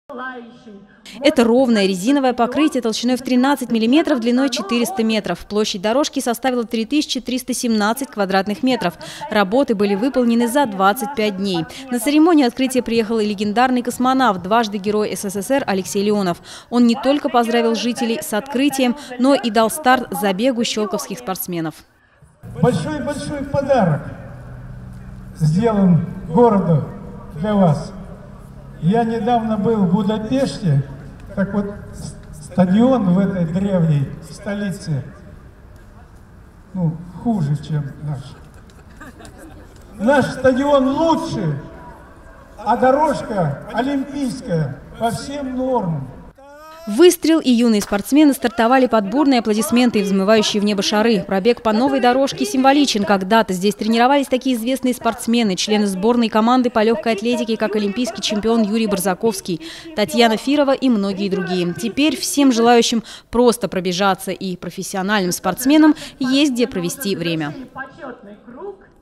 Это ровное резиновое покрытие толщиной в 13 мм, длиной 400 метров. Площадь дорожки составила 3317 квадратных метров. Работы были выполнены за 25 дней. На церемонию открытия приехал и легендарный космонавт, дважды Герой СССР Алексей Леонов. Он не только поздравил жителей с открытием, но и дал старт забегу щелковских спортсменов. Большой-большой подарок сделан городу для вас. Я недавно был в Будапеште, так вот стадион в этой древней столице, хуже, чем наш. Наш стадион лучше, а дорожка олимпийская по всем нормам. Выстрел, и юные спортсмены стартовали под бурные аплодисменты и взмывающие в небо шары. Пробег по новой дорожке символичен. Когда-то здесь тренировались такие известные спортсмены, члены сборной команды по легкой атлетике, как олимпийский чемпион Юрий Барзаковский, Татьяна Фирова и многие другие. Теперь всем желающим просто пробежаться и профессиональным спортсменам есть где провести время.